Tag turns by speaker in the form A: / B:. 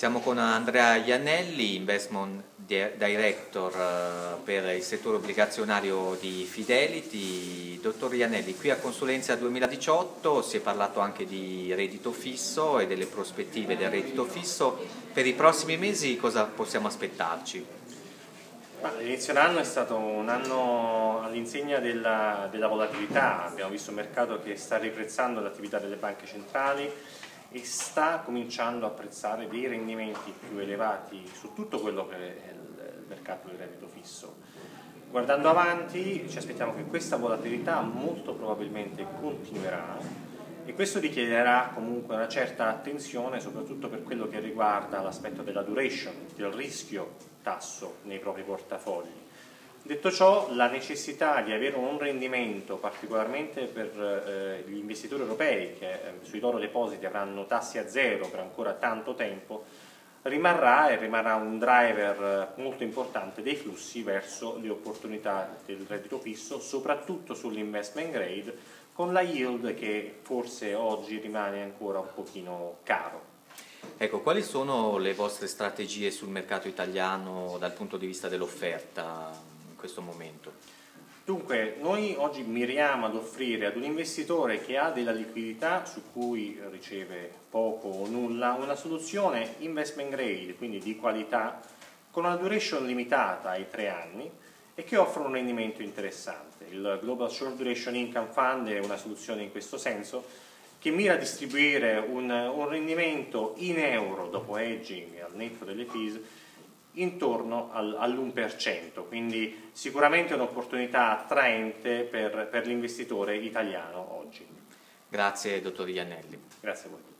A: Siamo con Andrea Iannelli, Investment Director per il settore obbligazionario di Fidelity. Dottor Iannelli, qui a Consulenza 2018 si è parlato anche di reddito fisso e delle prospettive del reddito fisso. Per i prossimi mesi cosa possiamo aspettarci?
B: L'inizio dell'anno è stato un anno all'insegna della volatilità. Abbiamo visto un mercato che sta riprezzando l'attività delle banche centrali e sta cominciando a apprezzare dei rendimenti più elevati su tutto quello che è il mercato del reddito fisso. Guardando avanti ci aspettiamo che questa volatilità molto probabilmente continuerà e questo richiederà comunque una certa attenzione soprattutto per quello che riguarda l'aspetto della duration, del rischio tasso nei propri portafogli. Detto ciò, la necessità di avere un rendimento, particolarmente per gli investitori europei che sui loro depositi avranno tassi a zero per ancora tanto tempo, rimarrà un driver molto importante dei flussi verso le opportunità del reddito fisso, soprattutto sull'investment grade, con la yield che forse oggi rimane ancora un pochino caro.
A: Ecco, quali sono le vostre strategie sul mercato italiano dal punto di vista dell'offerta in questo momento?
B: Dunque, noi oggi miriamo ad offrire ad un investitore che ha della liquidità su cui riceve poco o nulla una soluzione investment grade, quindi di qualità, con una duration limitata ai 3 anni e che offre un rendimento interessante. Il Global Short Duration Income Fund è una soluzione in questo senso che mira a distribuire un rendimento in euro dopo hedging al netto delle fees intorno all'1%, quindi sicuramente un'opportunità attraente per l'investitore italiano oggi.
A: Grazie, dottor Iannelli.
B: Grazie a voi.